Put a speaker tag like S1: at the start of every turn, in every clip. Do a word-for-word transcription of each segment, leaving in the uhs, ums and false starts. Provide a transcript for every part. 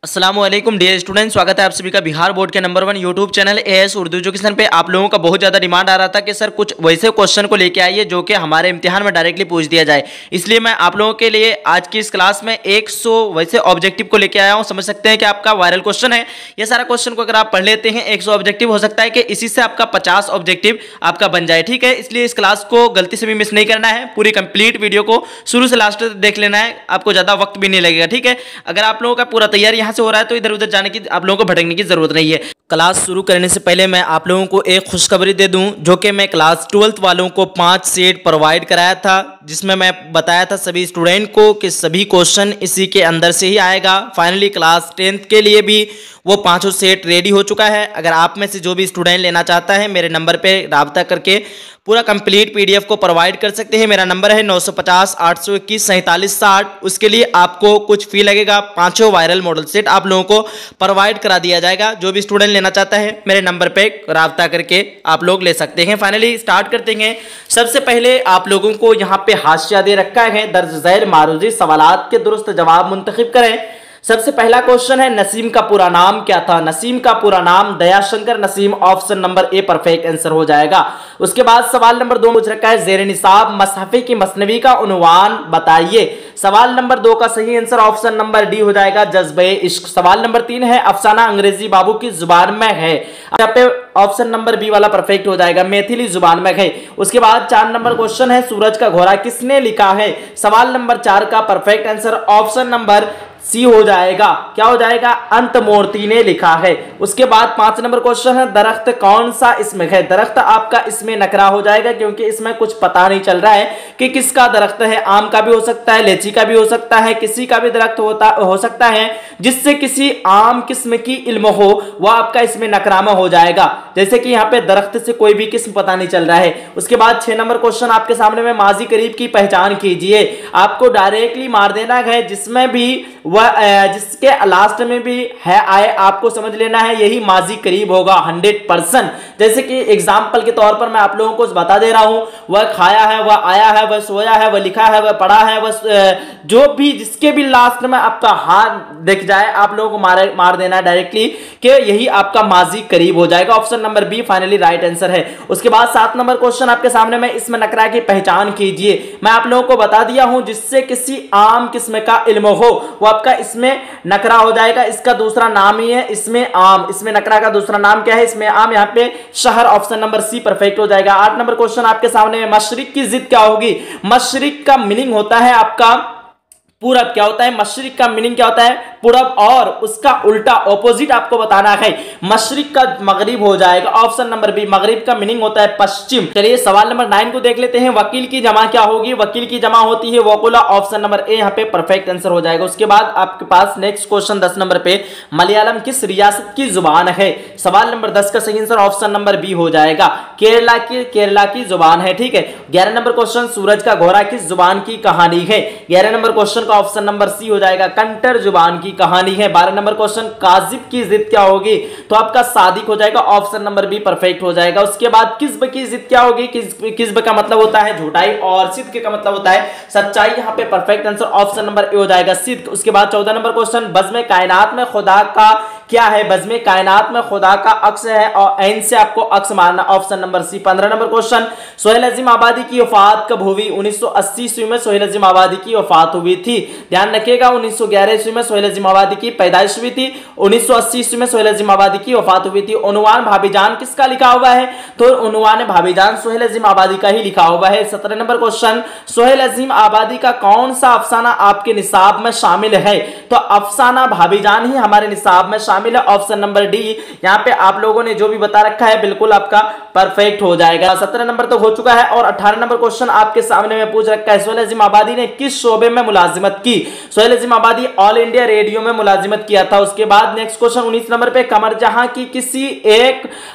S1: अस्सलाम वालेकुम dear student, स्वागत है आप सभी का बिहार बोर्ड के number one YouTube channel AS Urdu education पे। आप लोगों का बहुत ज़्यादा डिमांड आ रहा था कि सर कुछ वैसे क्वेश्चन को लेके आइए जो कि हमारे इम्तिहान में डायरेक्टली पूछ दिया जाए। इसलिए मैं आप लोगों के लिए आज की इस क्लास में सौ वैसे ऑब्जेक्टिव को लेकर आया हूँ। समझ सकते हैं कि आपका वायरल क्वेश्चन है। ये सारा क्वेश्चन को अगर आप पढ़ लेते हैं सौ ऑब्जेक्टिव, हो सकता है कि इसी से आपका पचास ऑब्जेक्टिव आपका बन जाए। ठीक है, इसलिए इस क्लास को गलती से भी मिस नहीं करना है। पूरी कंप्लीट वीडियो को शुरू से लास्ट तक देख लेना है, आपको ज़्यादा वक्त भी नहीं लगेगा। ठीक है, अगर आप लोगों का पूरा तैयार यहाँ से हो रहा है तो इधर उधर जाने की आप लोगों को भटकने की जरूरत नहीं है। क्लास शुरू करने से पहले मैं आप लोगों को एक खुशखबरी दे दूं, जो कि मैं क्लास ट्वेल्थ वालों को पांच सेट प्रोवाइड कराया था, जिसमें मैं बताया था सभी स्टूडेंट को कि सभी क्वेश्चन इसी के अंदर से ही आएगा। फाइनली क्लास टेंथ के लिए भी वो पांचों सेट रेडी हो चुका है। अगर आप में से जो भी स्टूडेंट लेना चाहता है मेरे नंबर पे राब्ता करके पूरा कंप्लीट पीडीएफ को प्रोवाइड कर सकते हैं। मेरा नंबर है नौ सौ पचास आठ सौ इक्कीस सैंतालीस साठ। उसके लिए आपको कुछ फी लगेगा। पांचों वायरल मॉडल सेट आप लोगों को प्रोवाइड करा दिया जाएगा। जो भी स्टूडेंट लेना चाहता है मेरे नंबर पे राब्ता करके आप लोग ले सकते हैं। फाइनली स्टार्ट करते हैं। सबसे पहले आप लोगों को यहाँ पे हाशिया दे रखा है, दर्ज झैल मारूजी सवालात के दुरुस्त जवाब मुंतखब करें। सबसे पहला क्वेश्चन है, नसीम का पूरा नाम क्या था? नसीम का पूरा नाम Dayashankar Naseem. Option number A perfect answer हो जाएगा। उसके बाद सवाल नंबर दो पूछ रखा है, जेर निसाब मसहफ़े की मसनवी का उन्वान बताइए। सवाल नंबर दो का सही आंसर ऑप्शन नंबर डी हो जाएगा, जज्बे इश्क। सवाल नंबर तीन है, अफसाना अंग्रेजी बाबू की जुबान में है। यहाँ पे ऑप्शन नंबर बी वाला परफेक्ट हो जाएगा, मैथिली जुबान में है। उसके बाद चार नंबर क्वेश्चन है, सूरज का घोड़ा किसने लिखा है? सवाल नंबर चार का perfect answer option number C हो जाएगा। क्या हो जाएगा? अंतमूर्ति ने लिखा है। उसके बाद पांच नंबर क्वेश्चन है, दरख्त कौन सा इसमें है? दरख्त आपका इसमें नकरा हो जाएगा, क्योंकि इसमें कुछ पता नहीं चल रहा है कि किसका दरख्त है। आम का भी हो सकता है, लीची का भी हो सकता है, किसी का भी दरख्त होता हो सकता है जिससे किसी आम किस्म की इल्म हो, वह आपका इसमें नकरा में हो जाएगा। जैसे कि यहाँ पे दरख्त से कोई भी किस्म पता नहीं चल रहा है। उसके बाद छह नंबर क्वेश्चन आपके सामने में, माजी करीब की पहचान कीजिए। आपको डायरेक्टली मार देना है, जिसमें भी वह जिसके लास्ट में भी है आए आपको समझ लेना है यही माजी करीब होगा हंड्रेड परसेंट। जैसे कि एग्जाम्पल के तौर पर मैं आप लोगों को बता दे रहा हूं, वह खाया है, वह आया है, वह सोया है, वह लिखा है, वह पढ़ा है, वह जो भी जिसके भी लास्ट में आपका हाथ दिख जाए आप लोगों को मार मार देना है डायरेक्टली कि यही आपका माजी करीब हो जाएगा। Option number B finally right answer है। उसके बाद सात नंबर क्वेश्चन आपके सामने में, इसमें नकरा की पहचान कीजिए। मैं आप लोगों को बता दिया हूं, जिससे किसी आम किस्म का इल्म हो वो आपका इसमें नकरा हो जाएगा। इसका दूसरा नाम ही है इसमें आम। इसमें नकरा का दूसरा नाम क्या है? इसमें आम। यहाँ पे शहर ऑप्शन नंबर सी परफेक्ट हो जाएगा। आठ नंबर क्वेश्चन आपके सामने है, मशरिक की जिद क्या होगी? मशरिक का मीनिंग होता है आपका पूरब। क्या होता है? मशरिक का मीनिंग क्या होता है? पूरब। और उसका उल्टा ऑपोजिट आपको बताना है। मशरिक का मगरिब हो जाएगा। ऑप्शन नंबर बी मगरिब का मीनिंग होता है पश्चिम। चलिए सवाल नंबर नाइन को देख लेते हैं, वकील की जमा क्या होगी? वकील की जमा होती है वकुला। ऑप्शन नंबर ए यहाँ पे परफेक्ट आंसर हो जाएगा। उसके बाद आपके पास नेक्स्ट क्वेश्चन दस नंबर पे, मलयालम किस रियासत की जुबान है? सवाल नंबर दस का सही आंसर ऑप्शन नंबर बी हो जाएगा, केरला की केरला की जुबान है। ठीक है। ग्यारह नंबर क्वेश्चन, सूरज का घोड़ा किस जुबान की कहानी है? ग्यारह नंबर क्वेश्चन का ऑप्शन नंबर सी हो जाएगा, कंटर जुबान की कहानी है। बारह नंबर क्वेश्चन, काजिब की जिद क्या होगी? तो आपका सादिक हो जाएगा। ऑप्शन नंबर बी परफेक्ट हो जाएगा। उसके बाद किस्ब की जिद क्या होगी? किस्ब का मतलब होता है झूठाई और सिद्क का मतलब होता है सच्चाई। यहाँ पे perfect answer option number A हो जाएगा, सिद्क। उसके बाद चौदह नंबर क्वेश्चन, बज़्म कायनात में खुदा का क्या है? बज़्म कायनात में खुदा का अक्स है और ऐन से आपको अक्स मारना। Option number C. पंद्रह नंबर क्वेश्चन, सोहेल अजीम आबादी की वफात कब हुई? उन्नीस सौ अस्सी ईस्वी में सोहेल अजीम आबादी की वफात हुई थी। ध्यान रखिएगा, उन्नीस सौ ग्यारह ईस्वी में सोहेल अजीम आबादी की पैदाइश हुई थी। उन्नीस सौ अस्सी ईस्वी में सोहेल अजीम आबादी की वफात हुई थी। उन्वान भाभीजान किसका लिखा हुआ है? तो उन्वान भाभीजान सोहेल अजीम आबादी का ही लिखा हुआ है। सत्रह नंबर क्वेश्चन, सोहेल अजीम आबादी का कौन सा अफसाना आपके निसाब में शामिल है? तो अफसाना भाभीजान ही हमारे निसाब में शामिल है। Option number D. यहाँ पे आप लोगों ने जो भी बता रखा है बिल्कुल आपका परफेक्ट हो जाएगा। सत्रह नंबर तो हो चुका है। और अठारह नंबर क्वेश्चन आपके सामने में पूछ रखा है, सोहेल अजीम आबादी ने किस शोबे में मुलाजिमत की? सोहेल अजीम आबादी ऑल इंडिया रेडियो में मुलाजिमत किया था। उसके बाद नेक्स्ट क्वेश्चन उन्नीस नंबर पे, कमर जहां की किसी एक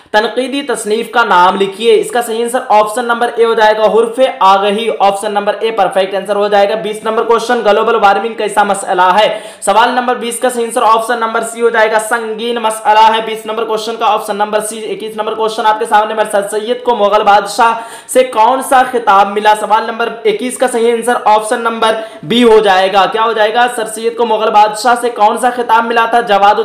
S1: तनकीदी तसनीफ का नाम लिखिए। इसका सही आंसर ऑप्शन नंबर ए हो जाएगा, हुर्फ आगही। Option number A perfect answer हो जाएगा। बीस नंबर क्वेश्चन, ग्लोबल वार्मिंग कैसा मसला है? सवाल नंबर बीस का सही आंसर ऑप्शन नंबर सी हो जाएगा, संगीन मसला है। बीस नंबर क्वेश्चन का ऑप्शन नंबर सी। इक्कीस नंबर क्वेश्चन आपके सामने में, सर सैयद को मुगल बादशाह से कौन सा खिताब मिला? सवाल नंबर इक्कीस का सही आंसर ऑप्शन नंबर बी हो जाएगा। क्या हो जाएगा? सर सैयद को मुगल बादशाह से कौन सा खिताब मिला था?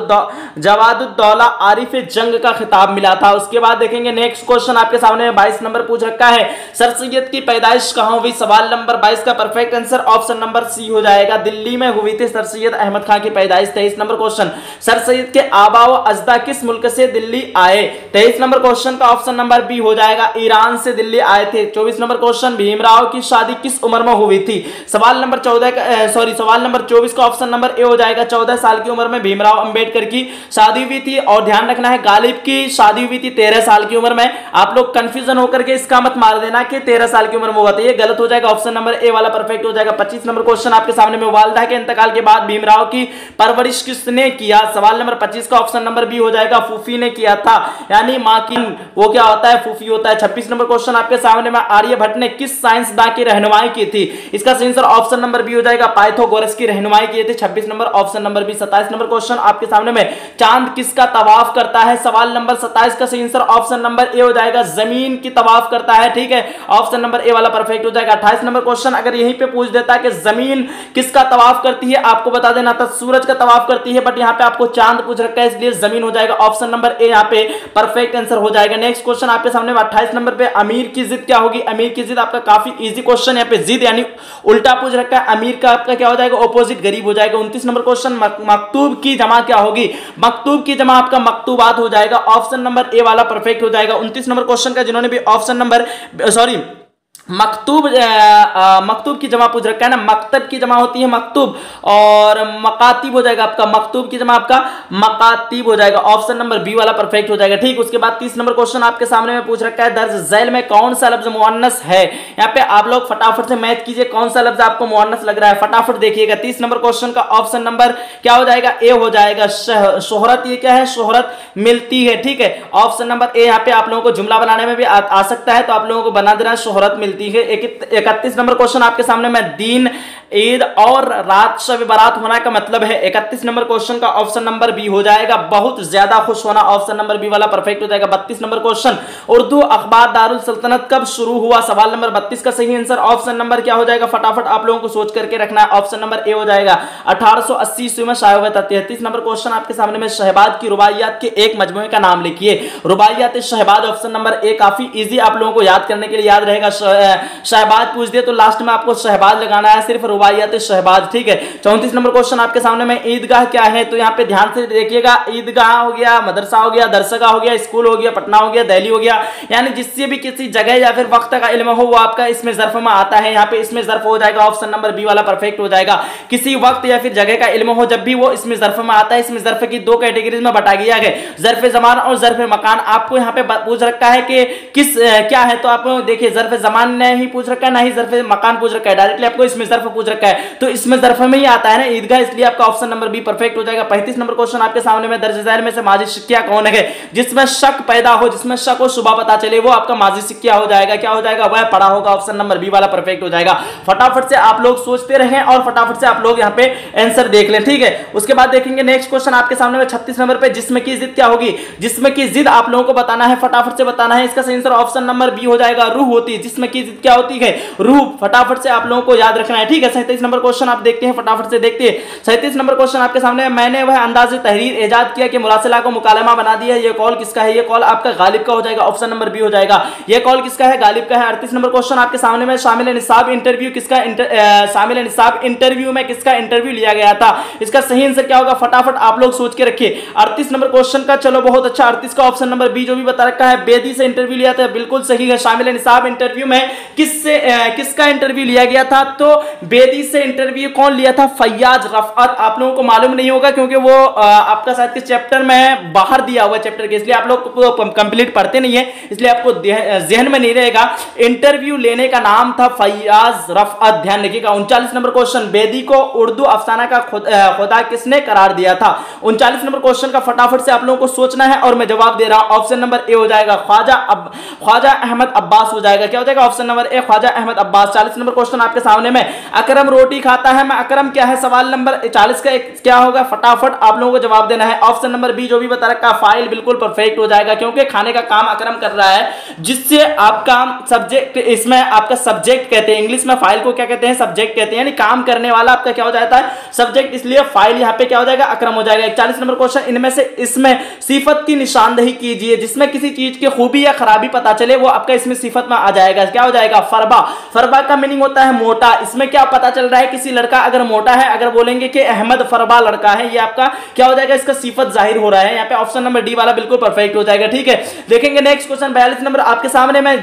S1: जवादुद्दौला आरिफ जंग का खिताब मिला था। उसके बाद देखेंगे नेक्स्ट क्वेश्चन आपके सामने बाईस नंबर पूछ रखा है, सर सैयद की पैदाइश कहां हुई? सवाल नंबर बाईस का perfect answer option number C हो जाएगा, दिल्ली में हुई थी सर सैयद अहमद खान की पैदाइश। तेईस नंबर क्वेश्चन, सर सैयद के आबा व अजदा किस मुल्क से दिल्ली आए? तेईस नंबर क्वेश्चन का ऑप्शन नंबर बी हो जाएगा, ईरान से दिल्ली आए थे। चौबीस नंबर क्वेश्चन, भीमराव की शादी किस उम्र में हुई थी? सवाल नंबर चौदह का सॉरी सवाल नंबर चौबीस का ऑप्शन नंबर ए हो जाएगा, चौदह साल की उम्र में भीमराव अंबेडकर की शादी हुई थी। और ध्यान रखना है, गालिब की शादी हुई थी तेरह साल की उम्र में। आप लोग कंफ्यूजन होकर के इसका मत मार देना कि तेरह साल की उम्र में हुआ था, ये गलत हो जाएगा। ऑप्शन नंबर ए वाला परफेक्ट हो जाएगा। पच्चीस नंबर क्वेश्चन आपके सामने में, वालिदा के इंतकाल के बाद भीमराव की परवरिश किसने किया? सवाल नंबर पच्चीस का ऑप्शन नंबर बी हो जाएगा, फूफी ने किया था, यानी मां की वो क्या होता है? फूफी होता है। छब्बीस नंबर क्वेश्चन आपके सामने में, आर्यभट्ट ने किस साइंसदान की रहनुमाई की थी? इसका सही आंसर ऑप्शन नंबर बी हो जाएगा, पाइथागोरस की रहनुमाई की थी। छब्बीस नंबर ऑप्शन नंबर बी। सत्ताईस नंबर क्वेश्चन आपके सामने में, चांद किसका तवाफ करता है? सवाल नंबर सत्ताईस का सही आंसर ऑप्शन नंबर ए हो जाएगा, जमीन की तवाफ करता है। ठीक है, ऑप्शन नंबर ए वाला परफेक्ट हो जाएगा। अट्ठाईस नंबर क्वेश्चन अगर यहीं पे पूछ देता है कि जमीन किसका तवाफ करती है, आपको बता देना था सूरज का तवाफ करती है, बट यहां पे आपको चांद पूछ रखा है, इसलिए जमीन हो जाएगा। ऑप्शन नंबर ए यहां पे परफेक्ट आंसर हो जाएगा। नेक्स्ट क्वेश्चन आपके सामने अट्ठाईस नंबर पे, अमीर की जिद क्या होगी? अमीर की जिद आपका काफी इजी क्वेश्चन, यहाँ पे जिद यानी उल्टा पूछ रखा है, अमीर का आपका क्या हो जाएगा? ऑपोजिट, गरीब हो जाएगा। उनतीस नंबर क्वेश्चन, मकतूब की जमा क्या होगी? मकतूब की जमा आपका मकतूबात हो जाएगा। ऑप्शन नंबर ए वाला परफेक्ट हो जाएगा। उनतीस नंबर क्वेश्चन का जिन्होंने भी ऑप्शन नंबर सॉरी मकतूब मकतूब की जमा पूछ रखा है ना, मकतब की जमा होती है मकतूब, और मकातिब हो जाएगा आपका, मकतूब की जमा आपका मकातिब हो जाएगा। ऑप्शन नंबर बी वाला परफेक्ट हो जाएगा। ठीक, उसके बाद तीस नंबर क्वेश्चन आपके सामने में पूछ रखा है, दर्ज झैल में कौन सा लफ्ज मुअन्नस है? यहाँ पे आप लोग फटाफट से मैच कीजिए, कौन सा लफ्ज आपको मुअन्नस लग रहा है, फटाफट देखिएगा। तीस नंबर क्वेश्चन का ऑप्शन नंबर क्या हो जाएगा? ए हो जाएगा, शोहरत। ये क्या है? शोहरत मिलती है। ठीक है, ऑप्शन नंबर ए। यहाँ पे आप लोगों को जुमला बनाने में भी आ, आ सकता है, तो आप लोगों को बना देना शोहरत मिलती है। इकतीस नंबर क्वेश्चन आपके सामने में, दीन ईद और रात शब बारात होना का मतलब है। इकतीस नंबर क्वेश्चन का ऑप्शन नंबर बी हो जाएगा, बहुत ज्यादा खुश होना। ऑप्शन नंबर बी वाला परफेक्ट हो जाएगा। बत्तीस नंबर क्वेश्चन, उर्दू अखबार दारुल सल्तनत कब शुरू हुआ? सवाल नंबर बत्तीस का सही आंसर ऑप्शन नंबर क्या हो जाएगा? फटाफट आप लोगों को सोच करके रखना है, ऑप्शन नंबर ए हो जाएगा, अठारह सौ अस्सी ईस्वी में शाया हुआ था। तैंतीस नंबर क्वेश्चन आपके सामने में, शहबाज की रुबाइयात के एक मजमूए का नाम लिखिए। Rubaiyat Shahbaz option number A, काफी इजी आप लोगों को याद करने के लिए याद रहेगा। शहबाज पूछ दिए तो लास्ट में आपको शहबाज लगाना है, सिर्फ रुबाइयात शहबाज। ठीक है, चौंतीस नंबर क्वेश्चन आपके सामने में, ईदगाह क्या है? तो यहाँ पे ध्यान से देखिएगा, ईदगाह हो गया, मदरसा हो गया, दरसगाह हो गया, स्कूल हो गया, पटना हो गया, दिल्ली हो गया, यानी जिससे भी किसी जगह या फिर वक्त का इल्म हो वो आपका इसमें ज़र्फ में आता है। यहाँ पे इसमें ज़र्फ हो जाएगा, ऑप्शन नंबर बी वाला परफेक्ट हो जाएगा। किसी वक्त या फिर जगह का इल्म हो, जब भी वो इसमें ज़र्फ में आता है। इसमें ज़र्फ की दो कैटेगरीज में बटा गया है, ज़र्फ ज़मान और ज़र्फ मकान। आपको यहाँ पे पूछ रखा है कि किस क्या है, तो आप देखिए ज़र्फ ज़मान ने ही पूछ रखा है, ना ही ज़र्फ मकान पूछ रखा है, डायरेक्टली आपको इसमें ज़र्फ पूछ रखा है, तो इसमें ज़र्फ में ही आता है ना ईदगाह, इसलिए आपका ऑप्शन नंबर बी परफेक्ट हो जाएगा। पैंतीस नंबर क्वेश्चन आपके सामने में, दर्ज ज़ैल में से माजी सिक्का कौन है? जिसमें शक पैदा हो, जिसमें शक हो, सुबह पता चले, वो आपका माजी सिक्का हो जाएगा। क्या हो जाएगा? वह पढ़ा होगा। ऑप्शन नंबर बी वाला परफेक्ट हो जाएगा। फटाफट से आप लोग सोचते रहें और फटाफट से आप लोग यहाँ पे आंसर देख लें। ठीक है, उसके बाद देखेंगे नेक्स्ट क्वेश्चन आपके सामने में छत्तीस नंबर पे, जिस्म की जिद क्या होगी? जिस्म की जिद आप लोगों को बताना है, फटाफट से बताना है। इसका सही आंसर ऑप्शन नंबर बी हो जाएगा, रूह होती है। जिस्म की जिद क्या होती है? रूह। फटाफट से आप लोगों को याद रखना है। ठीक है, सैंतीस नंबर क्वेश्चन आप देखते हैं, फटाफट से देखते हैं। सैंतीस नंबर क्वेश्चन आपके सामने, मैंने वह अंदाज़े तहरीर इजाद किया कि मुरासिला को मुकालमा बना दिया, ये कॉल किसका है? ये कॉल आपका गालिब का हो जाएगा। ऑप्शन नंबर बी हो जाएगा, ये कॉल किसका है? गालिब का है। अड़तीस नंबर क्वेश्चन आपके सामने में, शामिल निसाब इंटरव्यू किसका शामिल निसाब इंटरव्यू में किसका इंटरव्यू लिया गया था? इसका सही आंसर क्या होगा? फटाफट आप लोग सोच के रखिए। अड़तीस नंबर क्वेश्चन का, चलो बहुत अच्छा, अड़तीस का ऑप्शन नंबर बी जो भी बता रखा है, बेदी से इंटरव्यू लिया था, बिल्कुल सही है। शामिल निसाब इंटरव्यू में किससे किसका इंटरव्यू लिया गया था? तो बेदी से इंटरव्यू कौन लिया था? फैयाज रफअत। आप लोगों को मालूम नहीं होगा क्योंकि वो आ, आपका शायद के चैप्टर में बाहर दिया हुआ चैप्टर के, इसलिए आप लोग कंप्लीट पढ़ते नहीं है, इसलिए आपको जहन में नहीं रहेगा। इंटरव्यू लेने का नाम था फैयाज रफअत, ध्यान रखिएगा। उनचालीस नंबर क्वेश्चन, बेदी को उर्दू अफसाना का खुदा किसने करार दिया था? उनचालीस नंबर क्वेश्चन का फटाफट से आप लोगों को सोचना है और मैं जवाब दे रहा हूं। ऑप्शन नंबर ए हो जाएगा ख्वाजा अब ख्वाजा अहमद अब्बास हो जाएगा। क्या हो जाएगा? Option number A Khwaja Ahmad Abbas. चालीस नंबर क्वेश्चन आपके सामने में, अकरम रोटी खाता है, मैं अकरम क्या है? सवाल नंबर चालीस का एक क्या होगा? फटाफट आप लोगों को जवाब देना है। ऑप्शन नंबर बी जो भी बता रखा, फाइल, बिल्कुल परफेक्ट हो जाएगा क्योंकि खाने का काम अकरम कर रहा है, जिससे आपका सब्जेक्ट, इसमें आपका सब्जेक्ट कहते हैं, इंग्लिश में फाइल को क्या कहते हैं? सब्जेक्ट कहते हैं, यानी काम करने वाला आपका क्या हो जाता है? सब्जेक्ट, इसलिए फाइल यहां पे क्या हो जाएगा? अकरम हो जाएगा। इकतालीस नंबर क्वेश्चन, इनमें से इसमें सिफत की निशानदेही कीजिए। जिसमें किसी चीज की खूबी या खराबी पता चले वो आपका इसमें सिफत में आ जाएगा। क्या हो जाएगा? फरबा। फरबा का मीनिंग होता है मोटा। इसमें क्या पता चल रहा है? किसी लड़का अगर मोटा है, अगर बोलेंगे कि अहमद फरबा लड़का है, ये आपका क्या हो जाएगा? इसका सिफत जाहिर हो रहा है। यहाँ पे ऑप्शन नंबर डी वाला बिल्कुल परफेक्ट हो जाएगा। ठीक है, देखेंगे नेक्स्ट क्वेश्चन बयालीस नंबर आपके सामने में,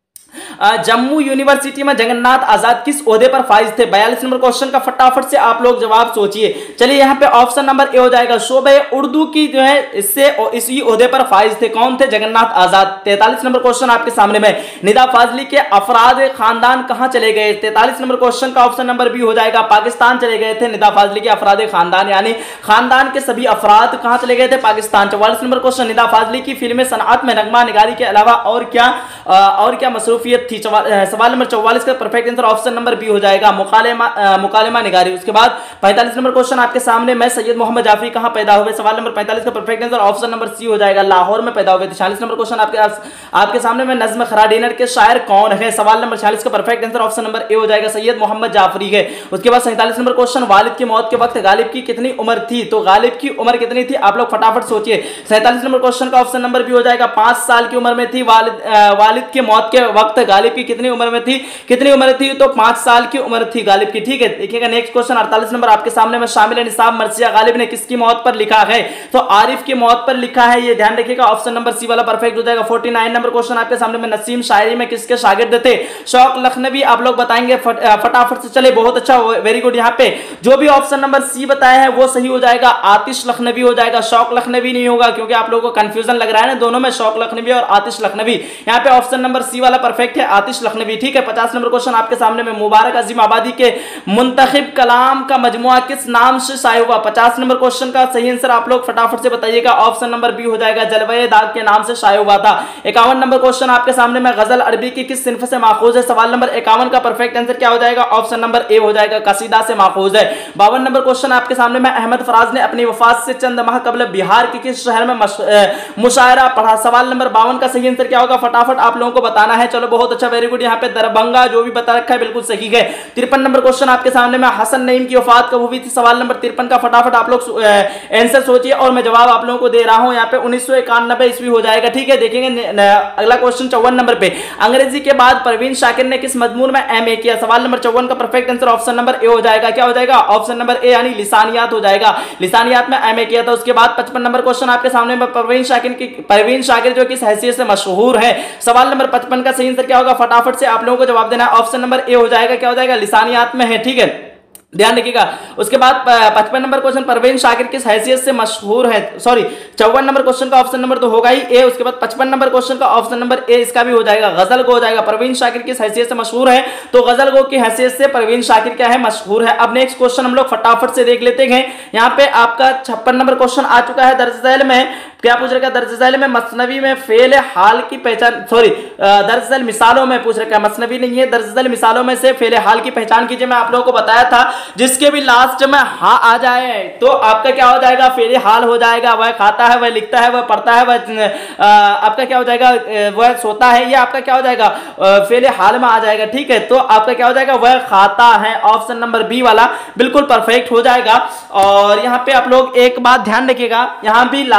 S1: जम्मू यूनिवर्सिटी में जगन्नाथ आजाद किस ओहदे पर फाइज थे? बयालीस नंबर क्वेश्चन का फटाफट से आप लोग जवाब सोचिए। चलिए यहाँ पे ऑप्शन नंबर ए हो जाएगा शोबे उर्दू की जो है इससे इसी ओहदे पर फाइज थे। कौन थे? जगन्नाथ आजाद। तैंतालीस नंबर क्वेश्चन आपके सामने में, निदा फाजली के अफराद खानदान कहां चले गए? तैंतालीस नंबर क्वेश्चन का ऑप्शन नंबर बी हो जाएगा पाकिस्तान चले गए थे। निदा फाजली के अफराद खानदान यानी खानदान के सभी अफराद कहां चले गए थे? पाकिस्तान। चौवालीस नंबर क्वेश्चन, निदा फाजली की फिल्म सनअत में नगमा निगारी के अलावा और क्या और क्या मसरूफियत थी? सवाल नंबर चौवालीस का perfect answer option number B हो जाएगा मुकालेमा मुकालेमा निगारी। उसके बाद पैंतालीस नंबर क्वेश्चन आपके सामने में, सैयद मोहम्मद जाफरी कहां पैदा हुए? सवाल नंबर पैंतालीस का perfect answer option number C हो जाएगा लाहौर में पैदा हुए थे। छियालीस नंबर क्वेश्चन आपके आपके सामने में, नज्म खराडीनर के शायर कौन है? सवाल नंबर छियालीस का perfect answer option number A हो जाएगा सैयद मोहम्मद जाफरी है। उसके बाद सैंतालीस नंबर क्वेश्चन, वालिद की मौत के वक्त गालिब की कितनी उम्र थी? तो गालिब की उम्र कितनी थी? आप लोग फटाफट सोचिए। सैंतालीस नंबर क्वेश्चन का ऑप्शन नंबर बी हो जाएगा पांच साल की उम्र में थी। वालिद वालिद की मौत के वक्त गालिब की कितनी उम्र में थी? कितनी उम्र थी? तो पांच साल की उम्र थी गालिब की। ठीक है, देखिएगा नेक्स्ट क्वेश्चन अड़तालीस नंबर आपके सामने में, शामिल निसाब मर्सिया गालिब ने किसकी मौत पर लिखा है? तो आरिफ की मौत पर लिखा है, ये ध्यान रखिएगा। ऑप्शन नंबर सी वाला परफेक्ट हो जाएगा। उनचास नंबर क्वेश्चन आपके सामने में, नसीम शायरी में किसके शागिर्द थे? शौक लखनवी। आप लोग बताएंगे फटाफट से। चले, बहुत अच्छा, वेरी गुड। यहाँ पे जो भी ऑप्शन नंबर सी बताया है वो सही हो जाएगा, आतिश लखनवी हो जाएगा, शौक लखनवी नहीं होगा क्योंकि आप लोगों को कंफ्यूजन लग रहा है ना दोनों में, शौक लखनवी और आतिश लखनवी। यहाँ पे ऑप्शन नंबर सी वाला परफेक्ट है, आतिश लखनवी। ठीक है, पचास नंबर क्वेश्चन आपके सामने में, मुबारक अजीम आबादी के मुंतखब कलाम का मजमुआ किस नाम से शाया हुआ? पचास नंबर क्वेश्चन का सही आंसर आप लोग फटाफट से बताइएगा। ऑप्शन नंबर बी हो जाएगा, जलवे दाग के नाम से शाया हुआ था। इक्यावन नंबर क्वेश्चन आपके सामने में, गजल अरबी की किस सिन्फ से माखूज है? सवाल नंबर इक्यावन का परफेक्ट आंसर क्या हो जाएगा? ऑप्शन नंबर ए हो जाएगा, कसीदा से माखूज है। बावन नंबर क्वेश्चन आपके सामने में, अहमद फराज ने अपनी वफात से चंद माह कबल बिहार के किस शहर में मुशायरा पढ़ा? सवाल नंबर बावन का सही आंसर क्या होगा? फटाफट आप लोगों को बताना है। चलो, बहुत अच्छा, वेरी गुड। यहाँ पे दरभंगा जो भी बता रखा है बिल्कुल सही है। तिरपन नंबर क्वेश्चन आपके सामने में, हसन नईम की वफात कब हुई थी? सवाल नंबर तिरपन का फटाफट आप लोग आंसर सोचिए और मैं जवाब आप लोगों को दे रहा हूं। यहाँ पे उन्नीस सौ इक्यानवे ईस्वी हो जाएगा। ठीक है, देखेंगे अगला क्वेश्चन चौवन नंबर पे, अंग्रेजी के बाद परवीन शाकिर ने किस मजमून में एम ए किया? सवाल नंबर चौवन का perfect answer option number A हो जाएगा। क्या हो जाएगा? ऑप्शन नंबर ए यानी लिसानियात हो जाएगा, लिसानियात में एम ए किया था। उसके बाद पचपन नंबर क्वेश्चन आपके सामने में, परवीन शाकिर की परवीन शाकिर जो किस हैसियत से मशहूर है? सवाल नंबर पचपन का सही आंसर क्या होगा? फटाफट से आप लोगों को जवाब देना है। ऑप्शन नंबर ए हो जाएगा, क्या हो जाएगा? लिसानियात में है। ठीक है, ध्यान रखिएगा। उसके बाद पचपन नंबर क्वेश्चन, परवीन शाकिर किस हैसियत से मशहूर है? सॉरी, चौवन नंबर क्वेश्चन का ऑप्शन नंबर तो होगा ही ए। उसके बाद पचपन नंबर क्वेश्चन का ऑप्शन नंबर ए इसका भी हो जाएगा, गजल गो हो जाएगा। परवीन शाकिर किस हैसियत से मशहूर है? तो गजल गो की हैसियत से परवीन शाकिर क्या है? मशहूर है। अब नेक्स्ट क्वेश्चन हम लोग फटाफट से देख लेते हैं। यहाँ पे आपका छप्पन नंबर क्वेश्चन आ चुका है। दर्ज झैल में क्या पूछ रखा है? दर्ज झैल में मसनवी में फेल हाल की पहचान, सॉरी दर्ज झैल मिसालों में पूछ रखा है, मसनवी नहीं है। दर्ज झैल मिसालों में से फेल हाल की पहचान कीजिए। मैं आप लोगों को बताया था जिसके भी लास्ट में हा आ जाए तो आपका क्या हो जाएगा? फेल हाल हो जाएगा। वह खाता है, वह लिखता है, वह पढ़ता है, वह आपका क्या हो जाएगा? वह सोता है, ये आपका क्या हो जाएगा? फेल हाल में आ जाएगा। ठीक है, तो आपका क्या हो जाएगा? वह खाता है। ऑप्शन नंबर बी वाला बिल्कुल परफेक्ट हो जाएगा। और यहाँ पे आप लोग एक बात ध्यान रखिएगा, यहाँ भी लास्ट में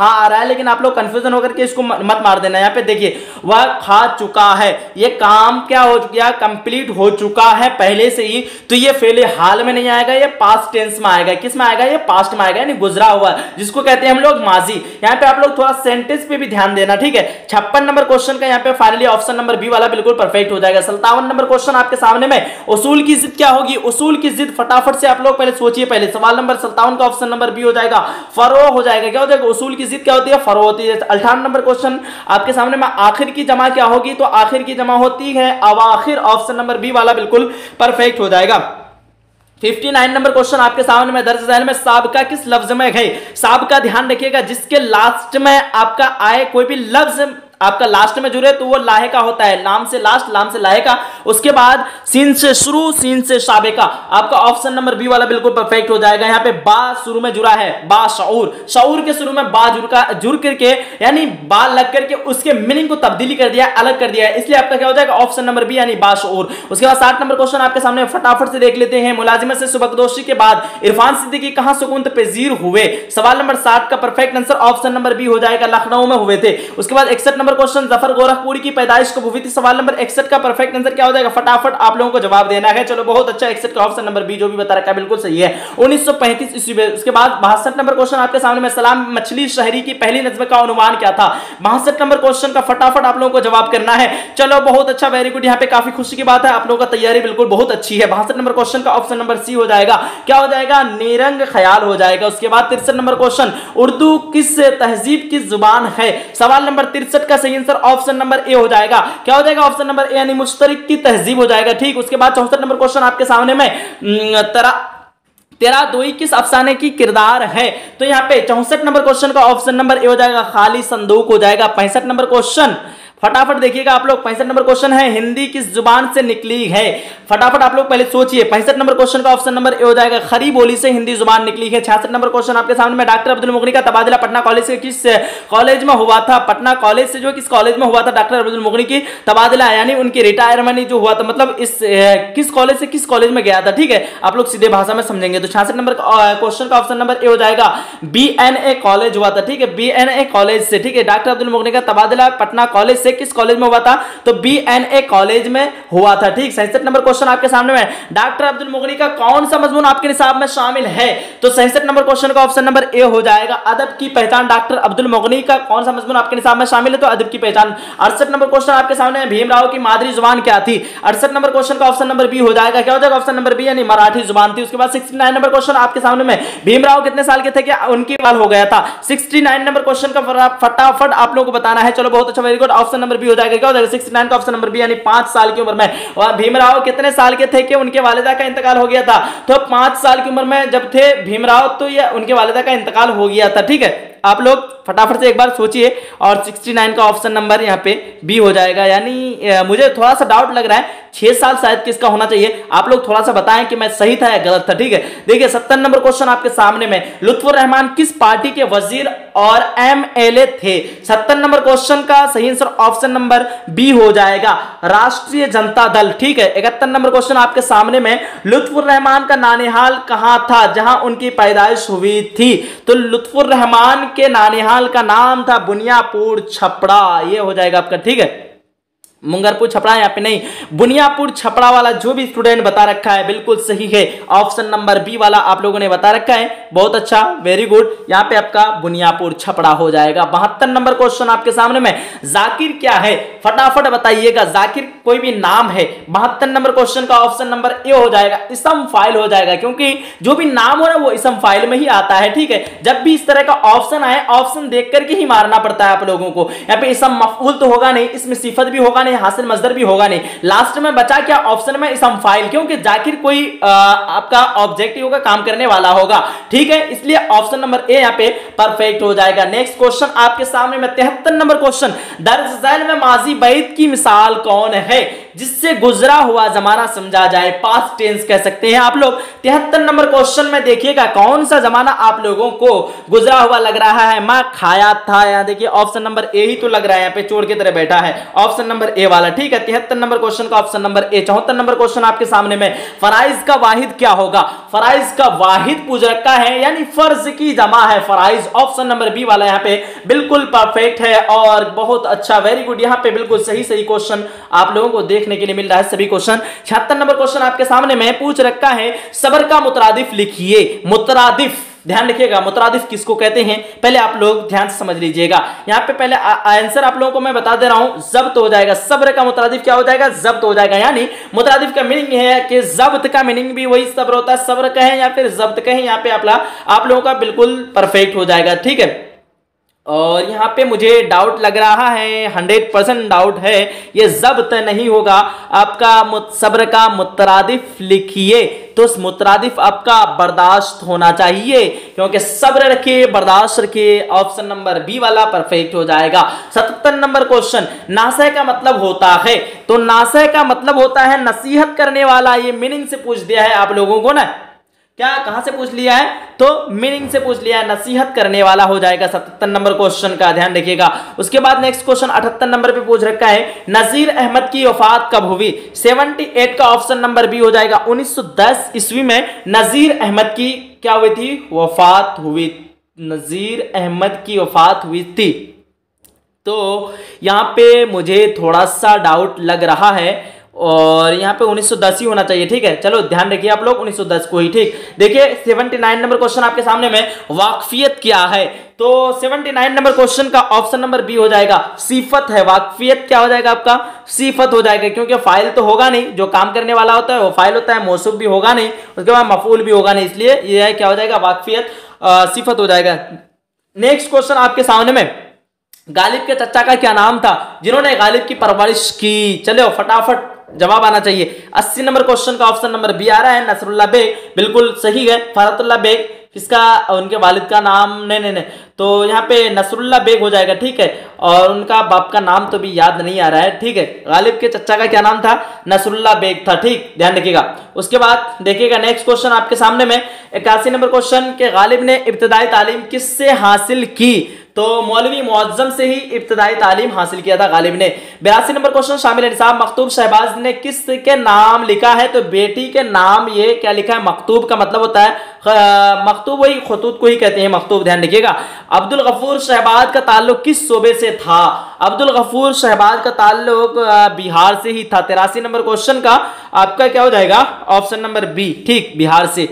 S1: खा आ रहा है, लेकिन आप लोग कंफ्यूजन होकर के इसको मत मार देना। यहाँ पे देखिए वह खा चुका है, ये काम क्या हो गया, कंप्लीट हो चुका है पहले से ही, तो ये फेल हाल में नहीं आएगा, ये पास्ट टेंस में आएगा। किस में आएगा, ये पास्ट में आएगा, यानी गुजरा हुआ, जिसको कहते हैं हम लोग माजी। यहाँ पे आप लोग थोड़ा सेंटेंस पे भी ध्यान देना, ठीक है। छप्पन नंबर क्वेश्चन का यहाँ पे फाइनली ऑप्शन नंबर बी वाला बिल्कुल परफेक्ट हो जाएगा। सत्तावन नंबर क्वेश्चन आपके सामने में, उसूल की जिद क्या होगी, उसूल की जिद फटाफट से आप लोग पहले सोचिए। पहले सवाल नंबर सत्तावन का ऑप्शन नंबर बी हो जाएगा, फरो हो जाएगा। क्या हो जाएगा, उसूल की जिद क्या होती है, फरो होती है। अठारह नंबर क्वेश्चन आपके सामने में, आखिर की जमा क्या होगी, तो आखिर की जमा होती है अवाखिर, ऑप्शन नंबर बी वाला बिल्कुल परफेक्ट हो जाएगा। उनसठ नंबर क्वेश्चन आपके सामने में, दर्ज झैल में साबका किस लफ्ज में है। साबका ध्यान रखिएगा, जिसके लास्ट में आपका आए कोई भी लफ्ज आपका लास्ट में जुड़े तो वो लाहेका होता है। लाम से लास्ट, लाम से लाहेका, उसके बाद सीन से शुरू, सीन से शाबेका। आपका ऑप्शन नंबर बी वाला बिल्कुल परफेक्ट हो जाएगा। यहाँ पे बा शुरू में जुड़ा है, बा शऊर, शऊर के शुरू में बा जुड़ का जुड़ करके, यानी बा लग करके उसके मीनिंग को तब्दीली कर दिया, अलग कर दिया है, इसलिए आपका क्या हो जाएगा, ऑप्शन नंबर बी यानी बा शऊर। उसके बाद साठ नंबर क्वेश्चन आपके सामने फटाफट से देख लेते हैं। मुलाजिमत से सुबकदोशी के बाद इरफान सिद्दीकी कहां सुकून पजीर हुए। सवाल नंबर साठ का perfect answer option number B हो जाएगा, लखनऊ में हुए थे। उसके बाद इकसठ नंबर क्वेश्चन, जफर गोरखपुरी की पैदाइश कब हुई थी। सवाल नंबर इकसठ का परफेक्ट आंसर क्या हो जाएगा, फटाफट आप लोगों को जवाब देना है। चलो बहुत अच्छा, इकसठ का ऑप्शन नंबर बी जो भी बता रखा है बिल्कुल सही है, उन्नीस सौ पैंतीस ईस्वी में। उसके बाद बासठ नंबर क्वेश्चन आपके सामने में, सलाम मछली शहरी की पहली नज़्म का अनुमान क्या था। बासठ नंबर क्वेश्चन का फटाफट आप लोगों को जवाब करना है। चलो बहुत अच्छा, वेरी गुड, यहाँ पे काफी खुशी की बात है, आप लोगों का तैयारी बिल्कुल बहुत अच्छी है। बासठ नंबर क्वेश्चन का ऑप्शन नंबर सी हो जाएगा, क्या हो जाएगा, निरंग ख्याल हो जाएगा। उसके बाद तिरसठ नंबर क्वेश्चन, उर्दू किस तहजीब की जुबान है। सवाल नंबर तिरसठ का सही आंसर ऑप्शन नंबर ए हो जाएगा, क्या हो जाएगा, ऑप्शन नंबर ए यानी मुश्तरिक की तहजीब हो जाएगा, ठीक। उसके बाद चौसठ नंबर क्वेश्चन आपके सामने में, तरा तेरा दोई किस अफसाने की किरदार है। तो यहाँ पे चौसठ नंबर क्वेश्चन का ऑप्शन नंबर ए हो जाएगा, खाली संदूक हो जाएगा। पैंसठ नंबर क्वेश्चन फटाफट देखिएगा आप लोग, पैंसठ नंबर क्वेश्चन है, हिंदी किस जुबान से निकली है। फटाफट आप लोग पहले सोचिए। पैंसठ नंबर क्वेश्चन का ऑप्शन नंबर ए हो जाएगा, खरी बोली से हिंदी जुबान निकली है। छियासठ नंबर क्वेश्चन आपके सामने में, डॉक्टर अब्दुल मुगनी का तबादला पटना कॉलेज से किस कॉलेज में हुआ था। पटना कॉलेज से जो किस कॉलेज में हुआ था डॉक्टर अब्दुल मुगनी की तबादला, यानी उनकी रिटायरमेंट जो हुआ था, मतलब इस किस कॉलेज से किस कॉलेज में गया था, ठीक है। आप लोग सीधे भाषा में समझेंगे। तो छियासठ नंबर क्वेश्चन का ऑप्शन नंबर ए हो जाएगा, बी एन ए कॉलेज हुआ था, ठीक है, बी एन ए कॉलेज से, ठीक है। डॉक्टर अब्दुल मुगनी का तबादला पटना कॉलेज से किस कॉलेज में हुआ था, तो बी एन ए कॉलेज में हुआ था, ठीक। सैंसठ नंबर क्वेश्चन आपके सामने में, डॉक्टर अब्दुल मुगनी का कौन सा मजमून आपके निसाब में शामिल है। तो सैंसठ नंबर क्वेश्चन का ऑप्शन नंबर ए हो जाएगा, अदब की पहचान। डॉक्टर अब्दुल मुगनी का कौन सा मजमून आपके निसाब में शामिल है, तो अदब की पहचान। अड़सठ नंबर क्वेश्चन आपके सामने, भीमराव की मादरी जुबान क्या थी। अड़सठ नंबर क्वेश्चन का ऑप्शन नंबर बी हो जाएगा, क्या हो जाएगा, ऑप्शन नंबर बी यानी मराठी जुबान थी। उसके बाद उनहत्तर नंबर क्वेश्चन आपके सामने में, भीमराव कितने साल के थे, क्या उनकी बाल हो गया था। उनहत्तर नंबर क्वेश्चन का फटाफट आप लोगों को बताना है। चलो बहुत अच्छा, very good, option number B हो जाएगा, क्या हो जाएगा, उनहत्तर का ऑप्शन नंबर बी यानी पांच साल की उम्र में। और भीमराव कितने साल के थे कि उनके वालिदा का इंतकाल हो गया था, तो पांच साल की उम्र में जब थे भीमराव, तो ये उनके वालिदा का इंतकाल हो गया था, ठीक है। आप लोग फटाफट से एक बार सोचिए। और उनहत्तर का ऑप्शन नंबर यहाँ पे बी हो जाएगा, यानी मुझे थोड़ा सा डाउट लग रहा है, छह साल शायद किसका होना चाहिए। आप लोग थोड़ा सा बताएं कि मैं सही था या गलत था, ठीक है। देखिए सत्तर नंबर क्वेश्चन आपके सामने में, लुत्फुर रहमान किस पार्टी के वजीर और एमएलए थे। सत्तर नंबर क्वेश्चन का सही आंसर ऑप्शन नंबर बी हो जाएगा, राष्ट्रीय जनता दल, ठीक है। इकहत्तर नंबर क्वेश्चन आपके सामने में, लुत्फुर रहमान का नानिहाल कहां था जहां उनकी पैदाइश हुई थी। तो लुत्फुर रहमान के नानिहाल का नाम था बुनियापुर छपड़ा, ये हो जाएगा आपका, ठीक है। मुंगरपुर छपड़ा यहाँ पे नहीं, बुनियापुर छपड़ा वाला जो भी स्टूडेंट बता रखा है बिल्कुल सही है, ऑप्शन नंबर बी वाला आप लोगों ने बता रखा है, बहुत अच्छा, वेरी गुड। यहाँ पे आपका बुनियापुर छपड़ा हो जाएगा। बहत्तर नंबर क्वेश्चन आपके सामने में, जाकिर क्या है, फटाफट बताइएगा। जाकिर कोई भी नाम है। बहत्तर नंबर क्वेश्चन का ऑप्शन नंबर ए हो जाएगा, इसम फाइल हो जाएगा, क्योंकि जो भी नाम हो ना वो इसम फाइल में ही आता है, ठीक है। जब भी इस तरह का ऑप्शन आए, ऑप्शन देख करके ही मारना पड़ता है आप लोगों को। यहाँ पे इसम मफऊल तो होगा नहीं, इसमें सिफत भी होगा नहीं, हासिल मजदर भी होगा नहीं, लास्ट में बचा क्या, ऑप्शन में इसम फाइल, क्योंकि जाकिर कोई आ, आपका ऑब्जेक्टिव का काम करने वाला होगा, ठीक है। इसलिए ऑप्शन नंबर ए यहाँ पे परफेक्ट हो जाएगा। नेक्स्ट क्वेश्चन आपके सामने में, तिहत्तर नंबर क्वेश्चन, दर्ज झैल में माजी बैत की मिसाल कौन है। जिससे गुजरा हुआ जमाना समझा जाए, पास्ट टेंस कह सकते हैं आप लोग। तिहत्तर नंबर क्वेश्चन में देखिएगा कौन सा जमाना आप लोगों को गुजरा हुआ लग रहा है। मैं खाया था, यहां देखिए ऑप्शन नंबर ए ही तो लग रहा है, यहाँ पे चोर की तरह बैठा है, ऑप्शन नंबर ए वाला, ठीक है। तिहत्तर नंबर क्वेश्चन का ऑप्शन नंबर ए। चौहत्तर नंबर क्वेश्चन आपके सामने में, फराइज का वाहिद क्या होगा? फराइज का वाहिद पूछ रखा है, यानी फर्ज की जमा है फराइज, ऑप्शन नंबर बी वाला यहाँ पे बिल्कुल परफेक्ट है और बहुत अच्छा, वेरी गुड। यहाँ पे बिल्कुल सही सही क्वेश्चन आप लोगों को देखने के लिए मिल रहा है सभी क्वेश्चन। छिहत्तर नंबर क्वेश्चन आपके सामने में पूछ रखा है, सबर का मुतरादिफ लिखिए। मुतरादिफ ध्यान रखिएगा, मुतरादिफ किसको कहते हैं पहले आप लोग ध्यान से समझ लीजिएगा। यहां पे पहले आंसर आप लोगों को मैं बता दे रहा हूं, जब्त हो जाएगा। सब्र का मुतरादिफ क्या हो जाएगा? जब्त हो जाएगा। यानी मुतरादिफ का मीनिंग है कि जब्त का मीनिंग भी वही सब्र होता है, सब्र कहें या फिर जब्त कहें, यहां पे आप, आप लोगों का बिल्कुल परफेक्ट हो जाएगा, ठीक है। और यहाँ पे मुझे डाउट लग रहा है, हंड्रेड परसेंट डाउट है, ये जब्त नहीं होगा आपका। सब्र का मुतरादिफ लिखिए तो मुतरादिफ आपका बर्दाश्त होना चाहिए, क्योंकि सब्र रखिए बर्दाश्त रखिए, ऑप्शन नंबर बी वाला परफेक्ट हो जाएगा। सतहत्तर नंबर क्वेश्चन, नासह का मतलब होता है, तो नासह का मतलब होता है नसीहत करने वाला। ये मीनिंग से पूछ दिया है आप लोगों को ना, क्या कहां से पूछ लिया है? तो मीनिंग से पूछ लिया है, नसीहत करने वाला हो जाएगा सतहत्तर नंबर क्वेश्चन का, ध्यान रखिएगा। उसके बाद नेक्स्ट क्वेश्चन अठहत्तर नंबर पे पूछ रखा है, नजीर अहमद की वफात कब हुई? अठहत्तर का ऑप्शन नंबर बी हो जाएगा। उन्नीस सौ दस ईस्वी में नजीर अहमद की क्या हुई थी? वफात हुई। नजीर अहमद की वफात हुई थी। तो यहां पे मुझे थोड़ा सा डाउट लग रहा है और यहाँ पे उन्नीस सौ दस ही होना चाहिए, ठीक है। चलो ध्यान रखिए आप लोग, उन्नीस सौ दस को ही, ठीक। देखिए उन्यासी नंबर क्वेश्चन आपके सामने में, वाकफियत क्या है? तो उन्यासी नंबर क्वेश्चन का ऑप्शन नंबर बी हो जाएगा, सिफत है। वाकफियत क्या हो जाएगा आपका? सिफत हो जाएगा, क्योंकि फाइल तो होगा नहीं, जो काम करने वाला होता है वो फाइल होता है, मौसूफ भी होगा नहीं, उसके बाद मफूल भी होगा नहीं, इसलिए यह क्या हो जाएगा? वाकफियत सिफत हो जाएगा। नेक्स्ट क्वेश्चन आपके सामने में, गालिब के चचा का क्या नाम था जिन्होंने गालिब की परवरिश की? चलो फटाफट जवाब आना चाहिए। अस्सी नंबर क्वेश्चन का ऑप्शन नंबर बी आ रहा है, नसरुल्लाह बेग, बिल्कुल सही है। फरहतुल्लाह बेग किसका? उनके वालिद का नाम, नहीं नहीं नहीं, तो यहाँ पे नसरुल्लाह बेग हो जाएगा, ठीक है। और उनका बाप का नाम तो भी याद नहीं आ रहा है, ठीक है। गालिब के चचा का क्या नाम था? नसरुल्लाह बेग था, ठीक, ध्यान रखिएगा। उसके बाद देखिएगा नेक्स्ट क्वेश्चन आपके सामने में, इक्यासी नंबर क्वेश्चन के गालिब ने इब्तदाई तालीम किससे हासिल की? तो मौलवी मुअज्जम से ही इब्तदाई तालीम हासिल किया था गालिब ने। बयासी नंबर क्वेश्चन, शामिल निसाब मकतूब शहबाज ने किस के नाम लिखा है? तो बेटी के नाम ये क्या लिखा है? मकतूब का मतलब होता है, मकतूब वही खतूत को ही कहते हैं मकतूब, ध्यान रखिएगा। अब्दुल गफूर शहबाज का ताल्लुक किस सूबे से था? अब्दुल गफूर शहबाज का ताल्लुक बिहार से ही था। तिरासी नंबर क्वेश्चन का आपका क्या हो जाएगा? ऑप्शन नंबर बी, ठीक, बिहार से।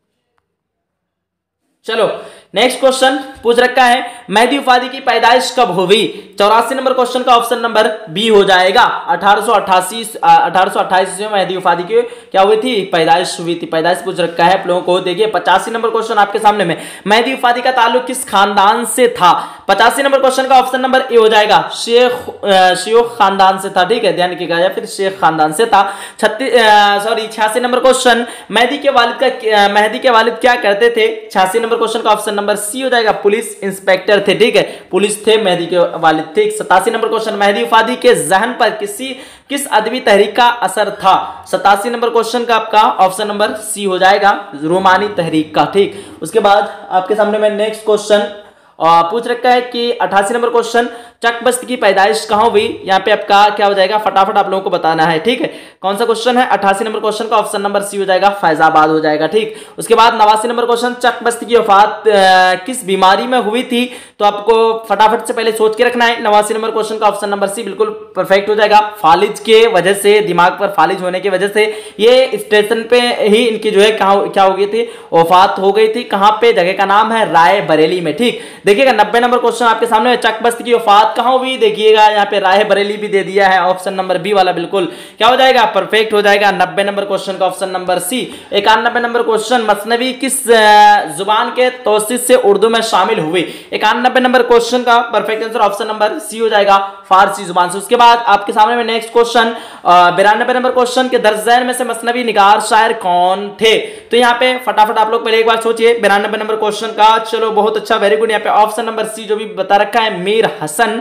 S1: चलो नेक्स्ट क्वेश्चन पूछ रखा है, मेहदी वफादी की पैदाइश कब हुई? चौरासी नंबर क्वेश्चन का ऑप्शन नंबर बी हो जाएगा। अठारह सौ अट्ठासी अठारह सौ अट्ठाईस में मेहदी वफादी की क्या हुई थी? पैदाइश हुई थी। पैदाइश पूछ रखा है आप लोगों को। देखिए पचासी नंबर क्वेश्चन आपके सामने में, मेहदी वफादी का ताल्लुक किस खानदान से था? पचासी नंबर क्वेश्चन का ऑप्शन नंबर ए हो जाएगा, शेख शेख खानदान से था, ठीक है, ध्यान रखिएगा, या फिर शेख खानदान से था। छत्तीस सॉरी छियासी नंबर क्वेश्चन, मेहदी के वालिद का मेहदी के वालिद क्या करते थे? छियासी नंबर क्वेश्चन का ऑप्शन नंबर सी हो जाएगा, पुलिस इंस्पेक्टर थे, ठीक है, पुलिस थे मेहदी के वालिद थे। सतासी नंबर क्वेश्चन, मेहदी वफादी के जहन पर किसी किस अदबी तहरीक का असर था? सतासी नंबर क्वेश्चन का आपका ऑप्शन नंबर सी हो जाएगा, रोमानी तहरीक का, ठीक। उसके बाद आपके सामने में नेक्स्ट क्वेश्चन पूछ रखा है कि अठासी नंबर क्वेश्चन, चकबस्त की पैदाइश कहां हुई? यहाँ पे आपका क्या हो जाएगा? फटाफट आप लोगों को बताना है, ठीक है। कौन सा क्वेश्चन है? अठासी नंबर क्वेश्चन का ऑप्शन नंबर सी हो जाएगा, फैजाबाद हो जाएगा, ठीक। उसके बाद नवासी नंबर क्वेश्चन, चकबस्त की वफात किस बीमारी में हुई थी? तो आपको फटाफट से पहले सोच के रखना है। नवासी नंबर क्वेश्चन का ऑप्शन नंबर सी बिल्कुल परफेक्ट हो जाएगा, फालिज के वजह से, दिमाग पर फालिज होने की वजह से ये स्टेशन पे ही इनकी जो है क्या हो गई थी? वफात हो गई थी। कहां पे? जगह का नाम है राय बरेली में, ठीक। देखिएगा नब्बे नंबर क्वेश्चन आपके सामने, चकबस्त की वफात कहां हुई? देखिएगा यहाँ पे राय बरेली भी दे दिया है, ऑप्शन नंबर बी वाला बिल्कुल क्या हो जाएगा? परफेक्ट हो जाएगा। नब्बे नंबर क्वेश्चन का ऑप्शन नंबर सी। इक्यानबे नंबर क्वेश्चन, मसनवी किस जुबान के तौसीत से उर्दू में शामिल हुई? इक्यानबे नंबर क्वेश्चन का perfect answer option number C हो जाएगा, फारसी जुबान से। उसके बाद आपके सामने में नेक्स्ट क्वेश्चन, बिरानबे नंबर क्वेश्चन के दर्जैन में से मसनवी निगार शायर कौन थे? तो यहाँ पे फटाफट आप लोग पहले एक बार सोचिए बिरानबे नंबर क्वेश्चन का। चलो बहुत अच्छा, वेरी गुड। यहाँ पे ऑप्शन नंबर सी जो भी बता रखा है, मीर हसन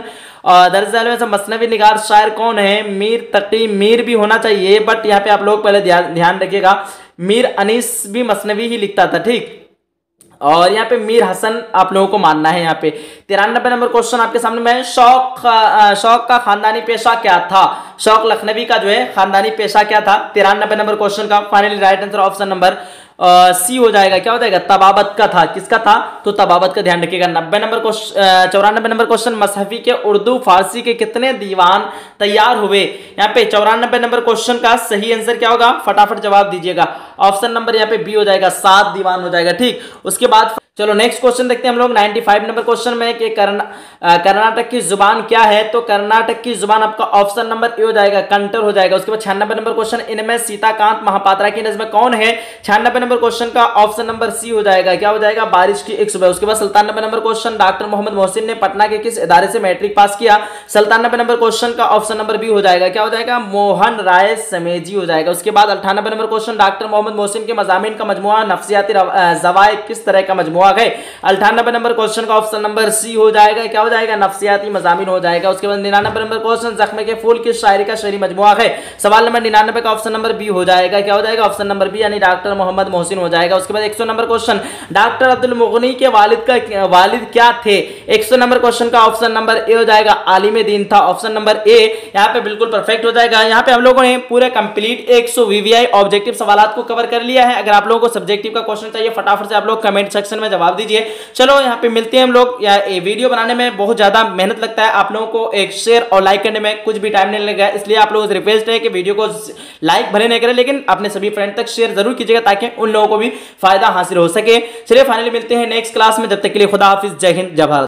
S1: और दर्ज झैल में से मसनवी निगार शायर कौन है? मीर तकी। मीर भी होना चाहिए बट यहाँ पे आप लोग पहले ध्यान रखिएगा, मीर अनीस भी मसनवी ही लिखता था, ठीक। और यहाँ पे मीर हसन आप लोगों को मानना है। यहाँ पे तिरानबे नंबर क्वेश्चन आपके सामने में, शौक शौक का खानदानी पेशा क्या था? शौक लखनवी का जो है खानदानी पेशा क्या था? तिरानबे नंबर क्वेश्चन का finally right answer option number C हो जाएगा। क्या हो जाएगा? तबाबत का था। किसका था? तो तबाबत का ध्यान रखिएगा। नब्बे नंबर क्वेश्चन चौरानबे नंबर क्वेश्चन, मसहफी के उर्दू फारसी के कितने दीवान तैयार हुए? यहाँ पे चौरानबे नंबर क्वेश्चन का सही आंसर क्या होगा? फटाफट जवाब दीजिएगा। ऑप्शन नंबर यहाँ पे बी हो जाएगा, सात दीवान हो जाएगा, ठीक। उसके बाद चलो नेक्स्ट क्वेश्चन देखते हैं हम लोग पचानवे नंबर क्वेश्चन में कि कर्नाटक की जुबान क्या है? तो कर्नाटक की जुबान आपका ऑप्शन नंबर ए हो जाएगा, कंटर हो जाएगा। उसके बाद छियानबे नंबर क्वेश्चन, इनमें सीताकांत महापात्रा की नज़्म कौन है? छियानबे नंबर क्वेश्चन का ऑप्शन नंबर सी हो जाएगा। क्या हो जाएगा? बारिश की एक सुबह। उसके बाद सत्तानबे number question, doctor Mohammad Mohsin ने पटना के किस इदारे से मैट्रिक पास किया? सत्तानबे नंबर क्वेश्चन का ऑप्शन नंबर बी हो जाएगा। क्या हो जाएगा? मोहन राय समेजी हो जाएगा। उसके बाद अट्ठानबे number question, doctor Mohammad Mohsin के मज़ामीन का मजमुआ नफ्सियाती ज़वाइद किस तरह का मजमुआ है? अट्ठानबे नंबर क्वेश्चन का ऑप्शन नंबर सी हो जाएगा। क्या हो जाएगा? नफ्सियाती मजामिन हो जाएगा। उसके बाद निन्यानबे नंबर क्वेश्चन, जख्म के फूल किस शायरी का शेरी मजमुआ है? सवाल नंबर निन्यानबे का ऑप्शन नंबर बी हो जाएगा। क्या हो जाएगा? ऑप्शन नंबर बी यानी डॉक्टर मोहम्मद मोहसिन हो जाएगा। उसके बाद एक सौ नंबर क्वेश्चन, डॉक्टर अब्दुल मुगनी के वालिद का वालिद क्या थे? एक सौ नंबर क्वेश्चन का ऑप्शन नंबर ए हो जाएगा, आलिम दीन था। ऑप्शन नंबर ए यहाँ पे बिल्कुल परफेक्ट हो जाएगा। यहाँ पे हम लोगों ने पूरे कंप्लीट एक सौ वीवीआई ऑब्जेक्टिव सवालात को कवर कर लिया है। अगर आप लोगों को सब्जेक्टिव का क्वेश्चन चाहिए फटाफट से आप लोग कमेंट सेक्शन में जवाब दीजिए। चलो यहाँ पे मिलते हैं हम लोग। या ये वीडियो बनाने में बहुत ज्यादा मेहनत लगता है, आप लोगों को एक शेयर और लाइक करने में कुछ भी टाइम नहीं लगेगा, इसलिए आप लोगों से रिक्वेस्ट है कि वीडियो को लाइक भले नहीं करें लेकिन अपने सभी फ्रेंड तक शेयर जरूर कीजिएगा ताकि उन लोगों को भी फायदा हासिल हो सके। चलिए फाइनली मिलते हैं नेक्स्ट क्लास में, जब तक के लिए खुदा हाफिज, जय हिंद, जय भारत।